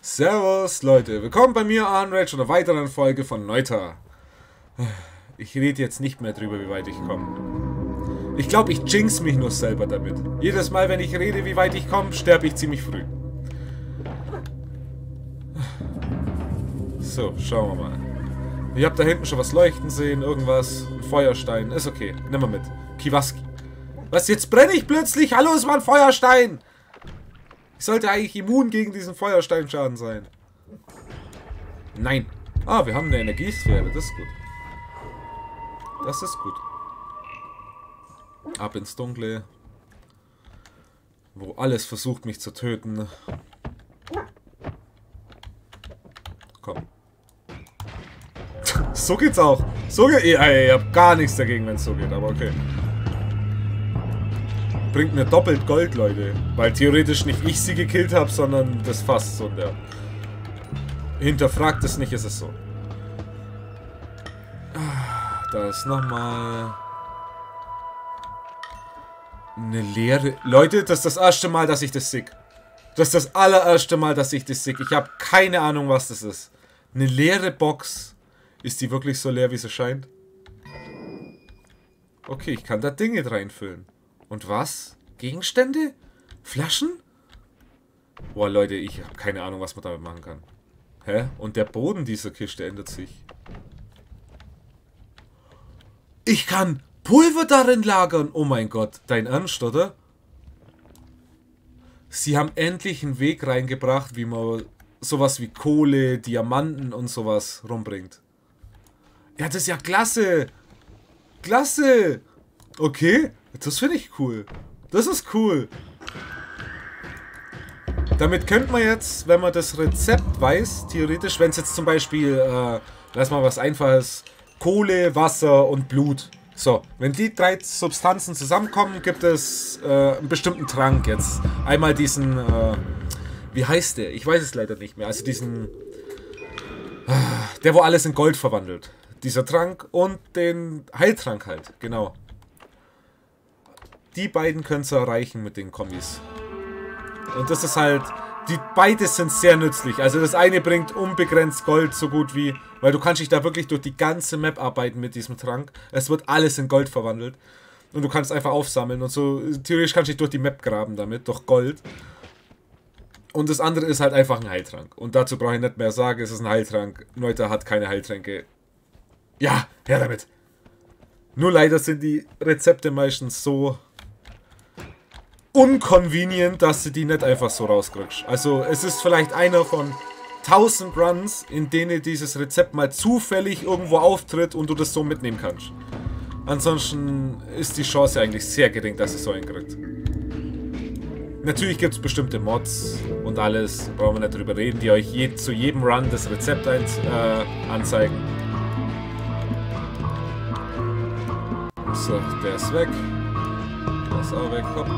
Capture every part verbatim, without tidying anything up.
Servus Leute, willkommen bei mir Arnrage und einer weiteren Folge von Neuta. Ich rede jetzt nicht mehr drüber, wie weit ich komme. Ich glaube, ich jinx mich nur selber damit. Jedes Mal, wenn ich rede, wie weit ich komme, sterbe ich ziemlich früh. So, schauen wir mal. Ich habe da hinten schon was leuchten sehen, irgendwas. Ein Feuerstein, ist okay, nimm mal mit. Kiwaski. Was, jetzt brenne ich plötzlich? Hallo, es war ein Feuerstein! Ich sollte eigentlich immun gegen diesen Feuersteinschaden sein. Nein. Ah, wir haben eine Energiesphäre. Das ist gut. Das ist gut. Ab ins Dunkle. Wo alles versucht, mich zu töten. Komm. So geht's auch. So geht... Ich, ich hab gar nichts dagegen, wenn es so geht, aber okay. Bringt mir doppelt Gold, Leute. Weil theoretisch nicht ich sie gekillt habe, sondern das Fass. So der. Hinterfragt es nicht, ist es so. Da ist nochmal eine leere... Leute, das ist das erste Mal, dass ich das sehe. Das ist das allererste Mal, dass ich das sehe. Ich habe keine Ahnung, was das ist. Eine leere Box. Ist die wirklich so leer, wie sie scheint? Okay, ich kann da Dinge reinfüllen. Und was? Gegenstände? Flaschen? Boah, Leute, ich habe keine Ahnung, was man damit machen kann. Hä? Und der Boden dieser Kiste ändert sich. Ich kann Pulver darin lagern. Oh mein Gott, dein Ernst, oder? Sie haben endlich einen Weg reingebracht, wie man sowas wie Kohle, Diamanten und sowas rumbringt. Ja, das ist ja klasse. Klasse. Okay. Das finde ich cool. Das ist cool. Damit könnte man jetzt, wenn man das Rezept weiß, theoretisch, wenn es jetzt zum Beispiel, äh, lass mal was Einfaches, Kohle, Wasser und Blut. So, wenn die drei Substanzen zusammenkommen, gibt es äh, einen bestimmten Trank jetzt. Einmal diesen, äh, wie heißt der? Ich weiß es leider nicht mehr. Also diesen, äh, der wo alles in Gold verwandelt. Dieser Trank und den Heiltrank halt, genau. Die beiden können zu erreichen mit den Kombis. Und das ist halt... Die beide sind sehr nützlich. Also das eine bringt unbegrenzt Gold so gut wie... Weil du kannst dich da wirklich durch die ganze Map arbeiten mit diesem Trank. Es wird alles in Gold verwandelt. Und du kannst einfach aufsammeln. Und so theoretisch kannst du dich durch die Map graben damit. Durch Gold. Und das andere ist halt einfach ein Heiltrank. Und dazu brauche ich nicht mehr sagen, es ist ein Heiltrank. Neuta hat keine Heiltränke. Ja, her damit. Nur leider sind die Rezepte meistens so... unconvenient, dass du die nicht einfach so rauskriegst. Also es ist vielleicht einer von tausend Runs, in denen dieses Rezept mal zufällig irgendwo auftritt und du das so mitnehmen kannst. Ansonsten ist die Chance eigentlich sehr gering, dass es so hinkriegt. Natürlich gibt es bestimmte Mods und alles, brauchen wir nicht drüber reden, die euch je, zu jedem Run das Rezept ein, äh, anzeigen. So, der ist weg. Der ist auch weg, hopp.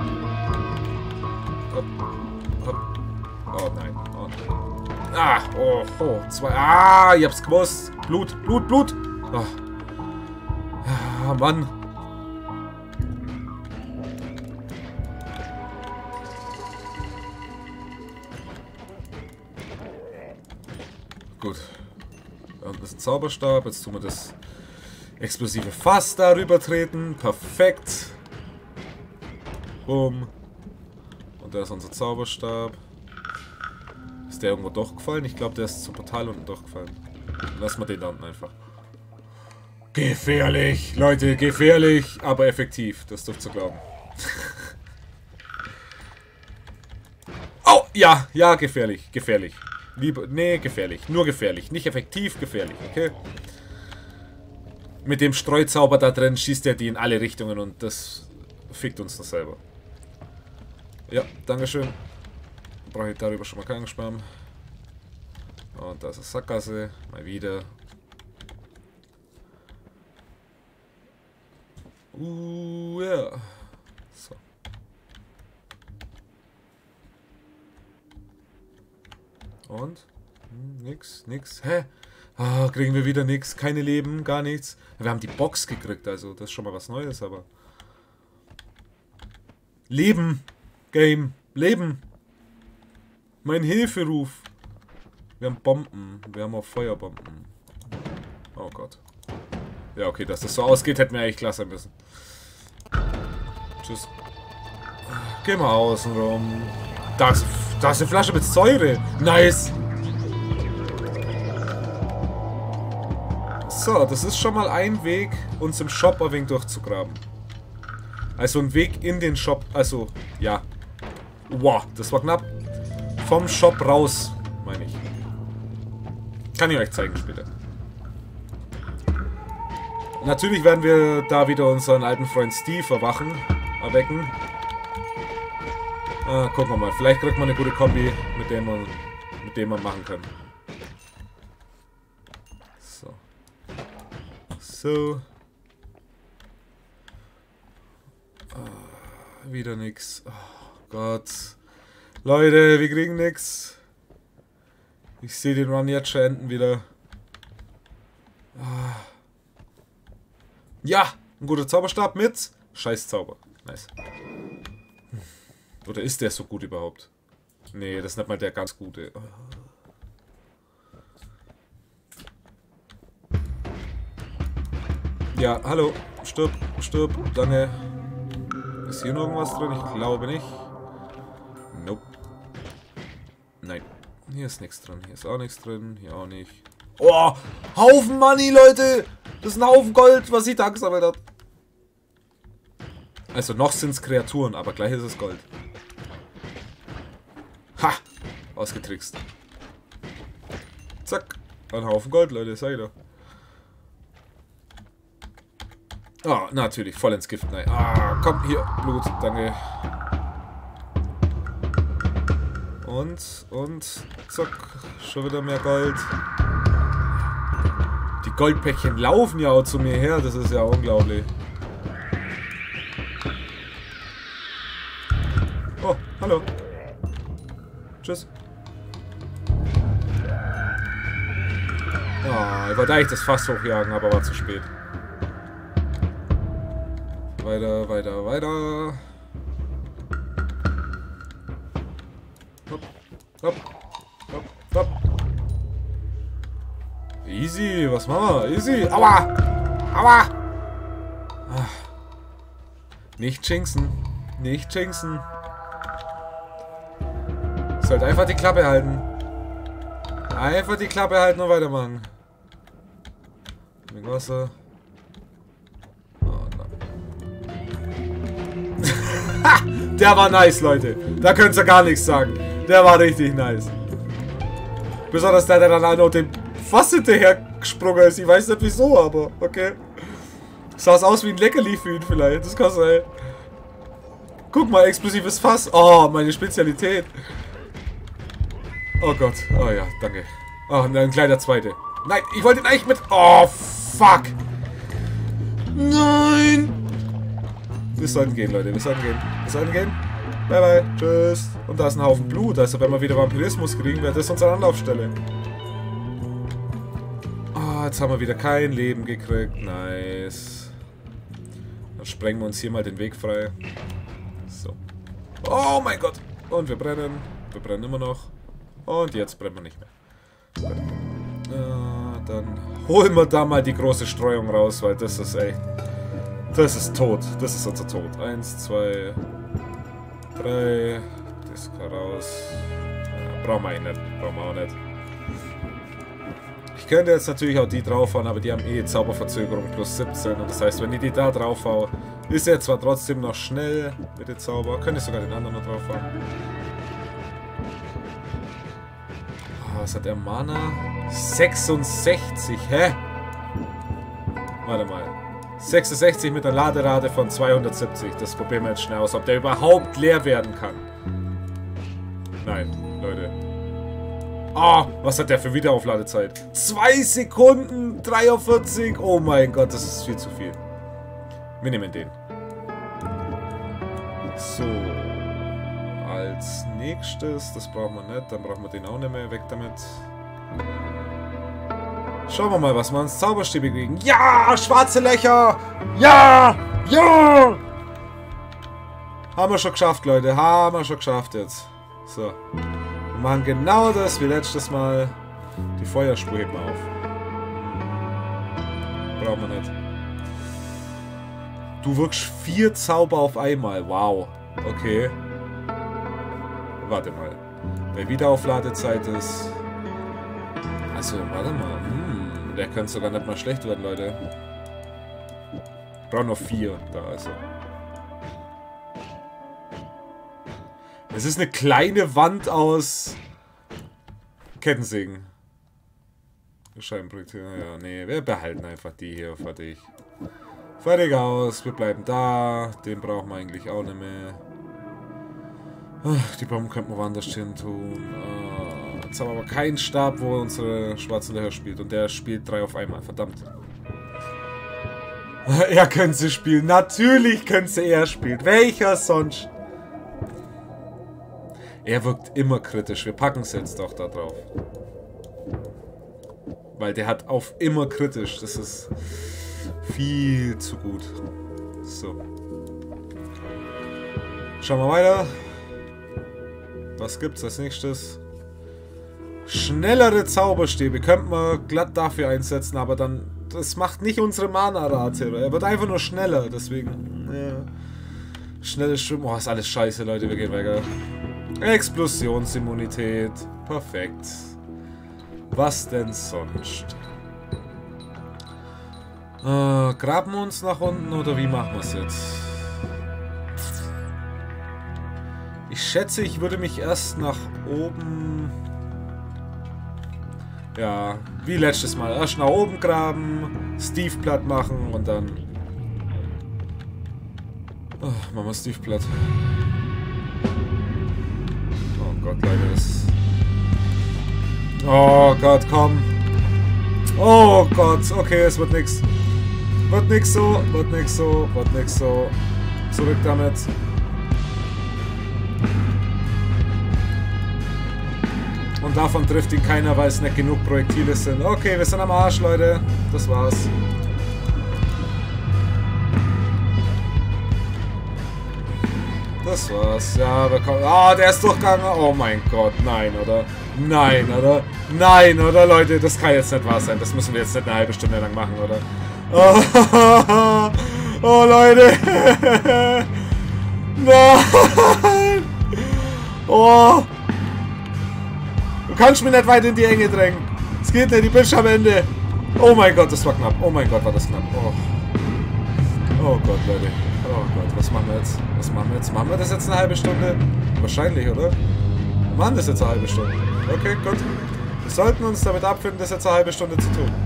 Hopp, hopp. Oh nein, oh nein. Ah, oh, oh, zwei. Ah, ich hab's gewusst. Blut, Blut, Blut. Oh. Ah, Mann. Gut. Da unten ist ein Zauberstab. Jetzt tun wir das explosive Fass darüber treten. Perfekt. Boom. Und da ist unser Zauberstab. Ist der irgendwo durchgefallen? Ich glaube, der ist zum Portal unten durchgefallen. Lassen wir den da unten einfach. Gefährlich, Leute, gefährlich, aber effektiv. Das dürft ihr glauben. Oh, ja, ja, gefährlich, gefährlich. Liebe, nee, gefährlich. Nur gefährlich. Nicht effektiv, gefährlich, okay? Mit dem Streuzauber da drin schießt er die in alle Richtungen und das fickt uns das selber. Ja, dankeschön. Brauche ich darüber schon mal keinen Spam. Und da ist eine Sackgasse. Mal wieder. Uh, ja. So. Und? Hm, nix, nix. Hä? Ah, kriegen wir wieder nix. Keine Leben, gar nichts. Wir haben die Box gekriegt, also das ist schon mal was Neues, aber... Leben! Game! Leben! Mein Hilferuf! Wir haben Bomben. Wir haben auch Feuerbomben. Oh Gott. Ja, okay, dass das so ausgeht, hätten wir eigentlich klar sein müssen. Tschüss. Geh mal außen rum. Da ist, da ist eine Flasche mit Säure. Nice. So, das ist schon mal ein Weg, uns im Shop ein wenig durchzugraben. Also ein Weg in den Shop. Also, ja. Wow, das war knapp. Vom Shop raus, meine ich. Kann ich euch zeigen später. Natürlich werden wir da wieder unseren alten Freund Steve erwachen, erwecken. Ah, gucken wir mal. Vielleicht kriegt man eine gute Kombi, mit der man, mit dem man machen kann. So. So. Ah, wieder nix. Oh Gott. Leute, wir kriegen nix. Ich sehe den Run jetzt schon enden wieder. Ah. Ja, ein guter Zauberstab mit Scheißzauber. Nice. Oder ist der so gut überhaupt? Nee, das ist nicht mal der ganz gute. Ja, hallo. Stirb, stirb, danke. Ist hier noch irgendwas drin? Ich glaube nicht. Nope. Nein. Hier ist nichts drin. Hier ist auch nichts drin. Hier auch nicht. Oh, Haufen Money, Leute! Das ist ein Haufen Gold, was ich da gesammelt habe. Also noch sind es Kreaturen, aber gleich ist es Gold. Ha! Ausgetrickst. Zack. Ein Haufen Gold, Leute, sag ich doch. Ah, natürlich, voll ins Gift. Nein. Ah, komm, hier, Blut, danke. Und, und, zack, schon wieder mehr Gold. Die Goldpäckchen laufen ja auch zu mir her, das ist ja unglaublich. Oh, hallo. Tschüss. Oh, ich wollte eigentlich das Fass hochjagen, aber war zu spät. Weiter, weiter, weiter. Hopp, hopp, hopp, hopp. Easy, was machen wir? Easy. Aua! Aua! Ach. Nicht jinxen. Nicht jinxen. Sollte einfach die Klappe halten. Einfach die Klappe halten und weitermachen. Mit Wasser. Oh, nein. Der war nice, Leute. Da könnt ihr gar nichts sagen. Der war richtig nice. Besonders der, der dann auch noch den Fass hinterher gesprungen ist. Ich weiß nicht wieso, aber okay. Sah es aus wie ein Leckerli für ihn vielleicht. Das kann sein. Guck mal, explosives Fass. Oh, meine Spezialität. Oh Gott. Oh ja, danke. Oh, ein kleiner zweite. Nein, ich wollte ihn eigentlich mit... Oh, fuck. Nein. Wir sollten gehen, Leute. Wir sollten gehen. Wir sollten gehen. Bye, bye. Tschüss. Und da ist ein Haufen Blut. Also, wenn wir wieder Vampirismus kriegen, wäre das unsere Anlaufstelle. Oh, jetzt haben wir wieder kein Leben gekriegt. Nice. Dann sprengen wir uns hier mal den Weg frei. So. Oh mein Gott. Und wir brennen. Wir brennen immer noch. Und jetzt brennen wir nicht mehr. Äh, dann holen wir da mal die große Streuung raus, weil das ist echt... Das ist tot. Das ist unser Tod. Eins, zwei, drei. Das kann raus. Ja, brauchen wir nicht. Brauchen wir auch nicht. Ich könnte jetzt natürlich auch die draufhauen, aber die haben eh Zauberverzögerung plus siebzehn. Und das heißt, wenn ich die da draufhaue, ist er zwar trotzdem noch schnell mit dem Zauber. Könnte ich sogar den anderen noch draufhauen. Oh, was hat der Mana? sechsundsechzig, hä? Warte mal. sechsundsechzig mit einer Laderate von zweihundertsiebzig. Das probieren wir jetzt schnell aus, ob der überhaupt leer werden kann. Nein, Leute. Ah, oh, was hat der für Wiederaufladezeit? Zwei Sekunden, dreiundvierzig. Oh mein Gott, das ist viel zu viel. Wir nehmen den. So. Als nächstes, das brauchen wir nicht, dann brauchen wir den auch nicht mehr. Weg damit. Schauen wir mal, was wir ans Zauberstäbe kriegen. Ja, schwarze Löcher. Ja, ja. Haben wir schon geschafft, Leute. Haben wir schon geschafft jetzt. So. Wir machen genau das wie letztes Mal. Die Feuerspur hebt mal auf. Brauchen wir nicht. Du wirkst vier Zauber auf einmal. Wow. Okay. Warte mal. Bei Wiederaufladezeit ist... Also, warte mal. Hm, der könnte sogar nicht mal schlecht werden, Leute. Ich brauche noch vier. Da, also. Es ist eine kleine Wand aus... Kettensägen. Scheibenprojektil. Ja, nee, wir behalten einfach die hier. Fertig. Fertig aus. Wir bleiben da. Den brauchen wir eigentlich auch nicht mehr. Ach, die Bomben könnten wir woanders hin tun. Ah, jetzt haben wir aber keinen Stab, wo unsere schwarzen Löcher spielt. Und der spielt drei auf einmal. Verdammt. Er könnte sie spielen. Natürlich könnte sie er spielen. Welcher sonst? Er wirkt immer kritisch. Wir packen es jetzt doch da drauf. Weil der hat auf immer kritisch. Das ist viel zu gut. So. Schauen wir weiter. Was gibt's als nächstes? Schnellere Zauberstäbe. Könnten wir glatt dafür einsetzen, aber dann... Das macht nicht unsere Mana-Rate. Er wird einfach nur schneller. Deswegen... Ja. Schnelles Schwimmen. Oh, ist alles scheiße, Leute. Wir gehen weiter. Explosionsimmunität. Perfekt. Was denn sonst? Äh, graben wir uns nach unten oder wie machen wir es jetzt? Ich schätze, ich würde mich erst nach oben... Ja, wie letztes Mal. Erst nach oben graben, Steve platt machen und dann... Oh, machen wir Steve platt. Oh Gott, Leute, das... Oh Gott, komm. Oh Gott, okay, es wird nix. Wird nix so, wird nix so, wird nix so. Zurück damit. Und davon trifft ihn keiner, weil es nicht genug Projektile sind. Okay, wir sind am Arsch, Leute. Das war's. Das war's. Ja, wir kommen... Ah, oh, der ist durchgegangen. Oh mein Gott, nein, oder? Nein, oder? Nein, oder, Leute? Das kann jetzt nicht wahr sein. Das müssen wir jetzt nicht eine halbe Stunde lang machen, oder? Oh, oh Leute. Nein. Oh. Du kannst mich nicht weiter in die Enge drängen. Es geht nicht, die bin schon am Ende. Oh mein Gott, das war knapp. Oh mein Gott, war das knapp. Oh, oh Gott, Leute. Oh Gott, was machen wir jetzt? Was machen wir jetzt? Machen wir das jetzt eine halbe Stunde? Wahrscheinlich, oder? Wir machen das jetzt eine halbe Stunde. Okay, gut. Wir sollten uns damit abfinden, das jetzt eine halbe Stunde zu tun.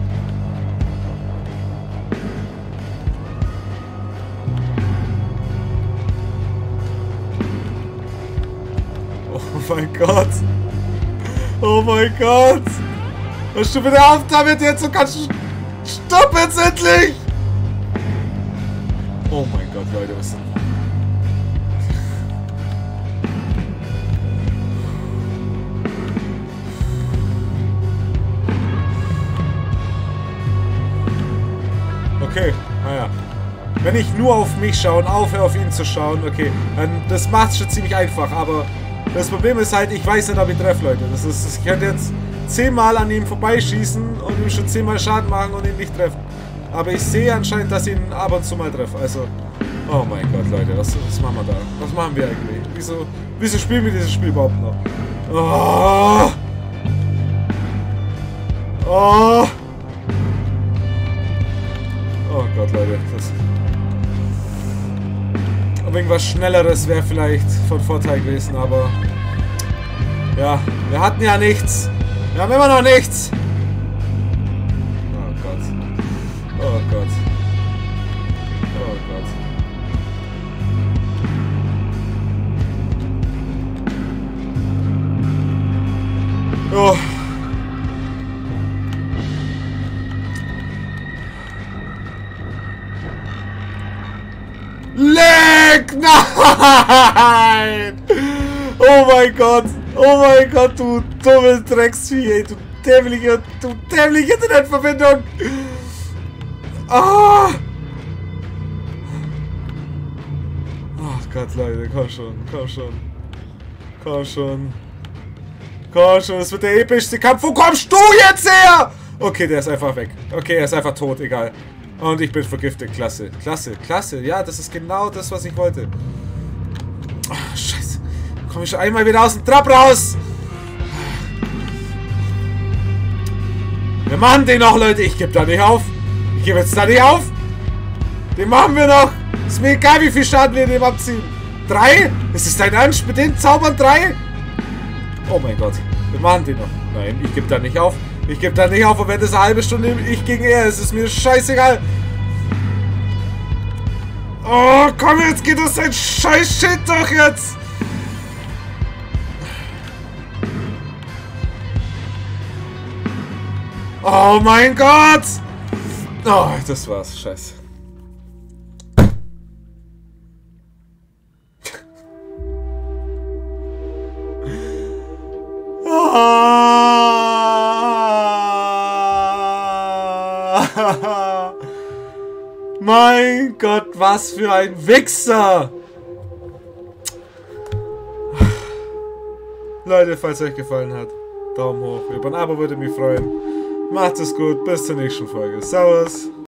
Oh mein Gott. Oh mein Gott! Hörst du bitte auf damit jetzt? Du kannst... Stopp jetzt endlich! Oh mein Gott, Leute, was denn? Okay, naja. Wenn ich nur auf mich schaue und aufhöre auf ihn zu schauen, okay, dann das macht es schon ziemlich einfach, aber... Das Problem ist halt, ich weiß nicht, ob ich treffe, Leute. Das ist, ich könnte jetzt zehnmal an ihm vorbeischießen und ihm schon zehnmal Schaden machen und ihn nicht treffen. Aber ich sehe anscheinend, dass ich ihn ab und zu mal treffe. Also, oh mein Gott, Leute, was, was machen wir da? Was machen wir eigentlich? Wieso, wieso spielen wir dieses Spiel überhaupt noch? Oh! Oh! Oh Gott, Leute, das... Irgendwas Schnelleres wäre vielleicht von Vorteil gewesen, aber ja, wir hatten ja nichts. Wir haben immer noch nichts. Oh Gott. Oh Gott. Oh Gott. Oh. Leck! Nein! Oh mein Gott! Oh mein Gott, du dumme Drecksvieh, ey! Du dämliche, du dämliche Internetverbindung! Ah! Oh Gott, Leute, komm schon, komm schon. Komm schon. Komm schon, das wird der epischste Kampf. Wo kommst du jetzt her? Okay, der ist einfach weg. Okay, er ist einfach tot, egal. Und ich bin vergiftet. Klasse, klasse, klasse. Ja, das ist genau das, was ich wollte. Oh, scheiße. Komm ich schon einmal wieder aus dem Trab raus. Wir machen den noch, Leute. Ich gebe da nicht auf. Ich gebe jetzt da nicht auf. Den machen wir noch. Ist mir egal, wie viel Schaden wir dem abziehen. Drei? Ist es dein Ernst? Mit den Zaubern drei? Oh mein Gott. Wir machen den noch. Nein, ich gebe da nicht auf. Ich gebe da nicht auf. Und wenn das eine halbe Stunde ich gegen er ist, ist mir scheißegal. Oh, komm, jetzt geht das sein scheiß Shit doch jetzt. Oh mein Gott. Oh, das war's. Scheiße. Mein Gott, was für ein Wichser! Leute, falls es euch gefallen hat, Daumen hoch. Über ein Abo würde mich freuen. Macht es gut, bis zur nächsten Folge. Servus!